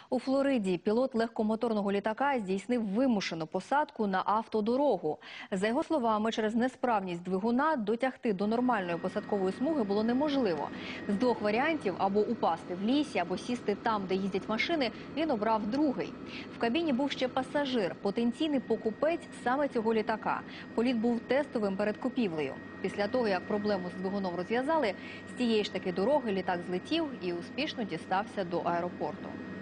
У Флориді пілот легкомоторного літака здійснив вимушену посадку на автодорогу. За його словами, через несправність двигуна дотягти до нормальної посадкової смуги було неможливо. З двох варіантів – або упасти в лісі, або сісти там, де їздять машини – він обрав другий. В кабіні був ще пасажир, потенційний покупець саме цього літака. Політ був тестовим перед купівлею. Після того, як проблему з двигуном розв'язали, з тієї ж таки дороги літак злетів і успішно дістався до аеропорту.